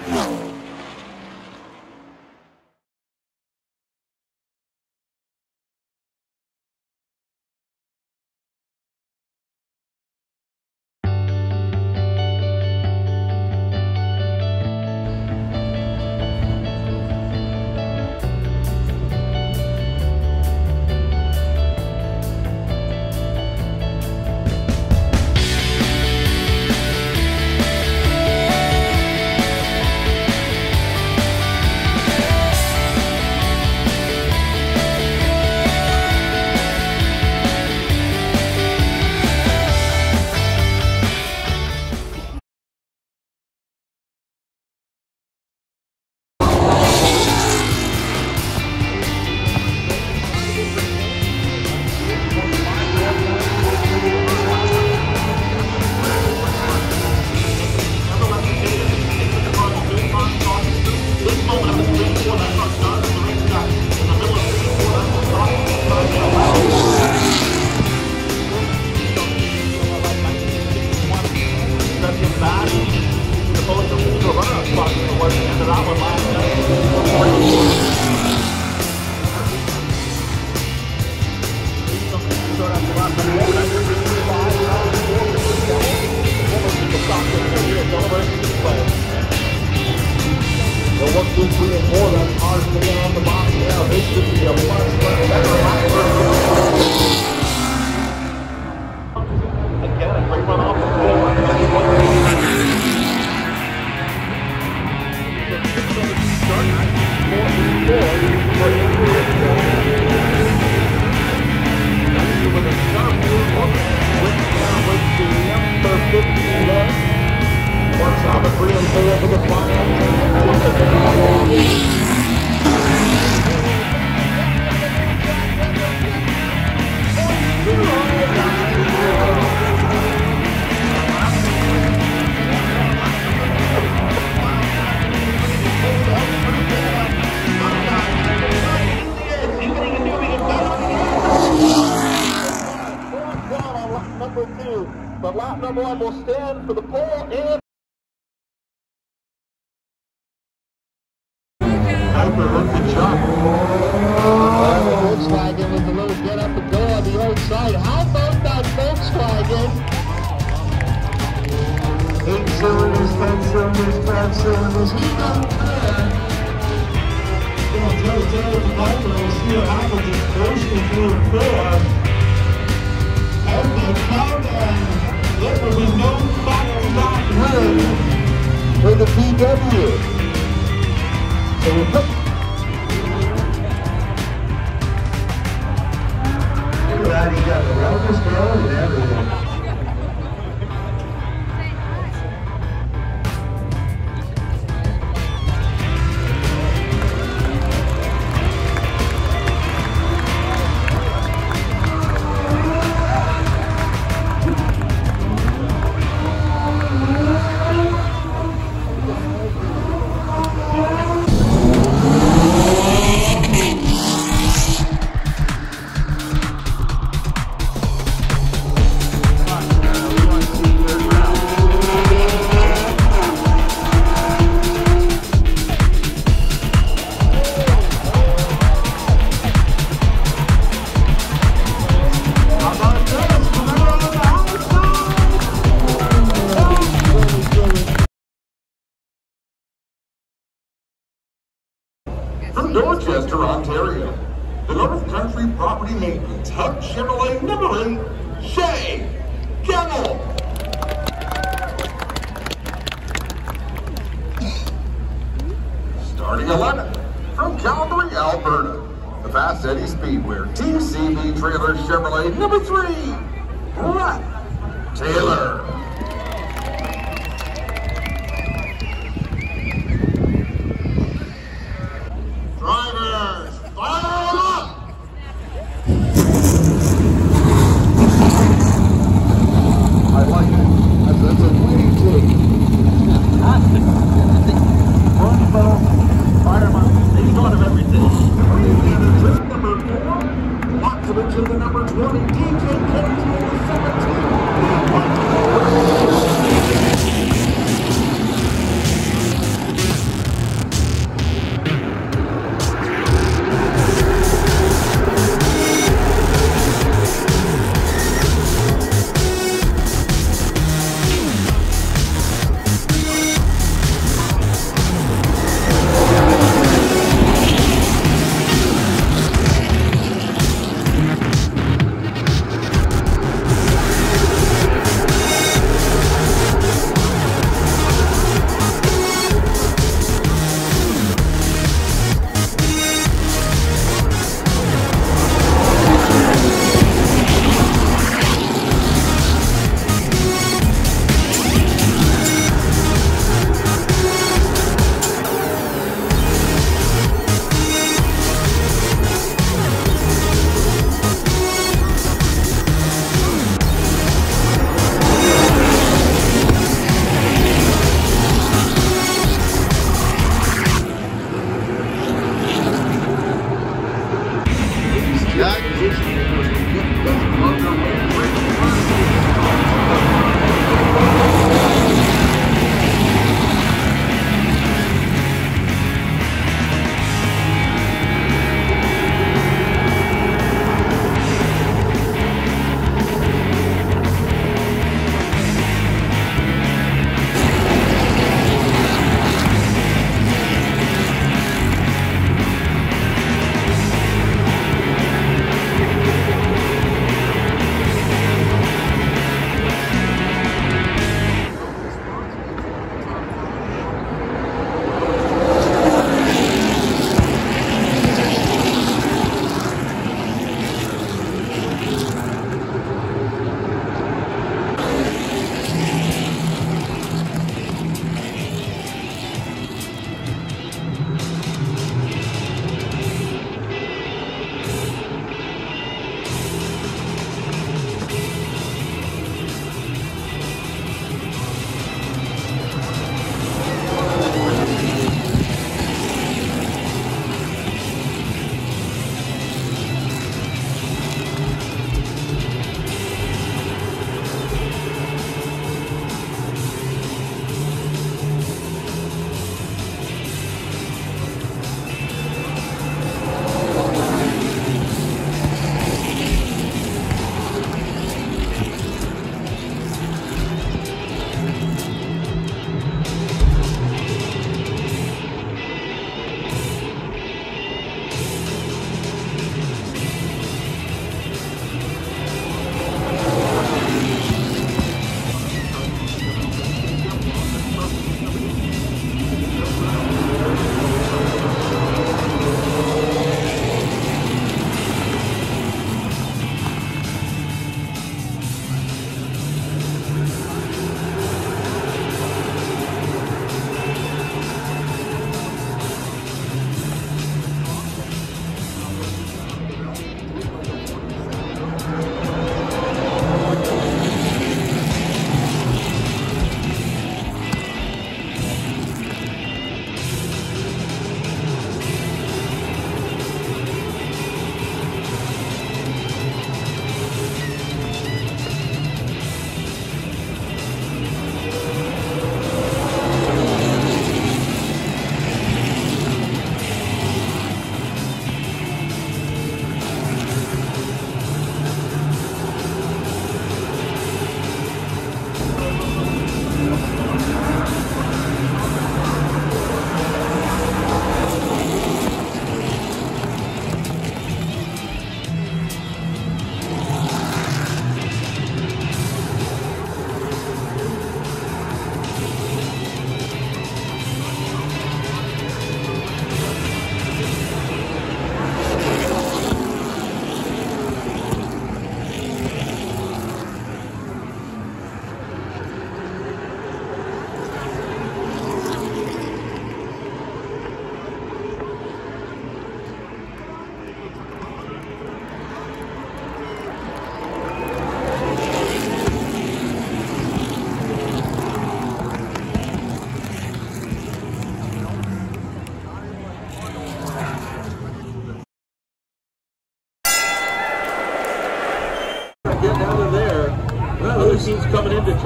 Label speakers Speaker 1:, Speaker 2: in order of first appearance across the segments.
Speaker 1: But lap number one will stand for the pole and good shot. Volkswagen with a little get up and go on the outside. How about that Volkswagen? 8 cylinders, 10 cylinders, 12 cylinders. He don't care. Going toe-to-toe with the Piper. We'll see what happens. It's bursting through the floor. And the countdown. There will be no back-to-back win for the PW. So we'll put look at that, he got the rollers going and everything. From Dorchester, Ontario, the North Country Property Maintenance Hub Chevrolet number 8, Shay Gemmel. Starting 11th, from Calgary, Alberta, the Fast Eddie Speedway TCB Trailer Chevrolet number 3, Brett Taylor. Drivers, fire up! I like it. That's a winning take. Front fireman, he's thought of everything. Trick number 4, Watson to the number 20, DJ Kennedy to the 17.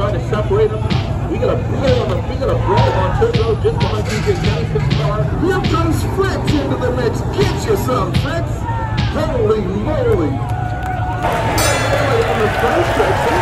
Speaker 2: trying to separate them. We got a Brawl on pit road just behind DJ Kennison's car.
Speaker 3: Here comes Fritz into the mix. Get you some, Fritz. Holy moly. On the first stretch,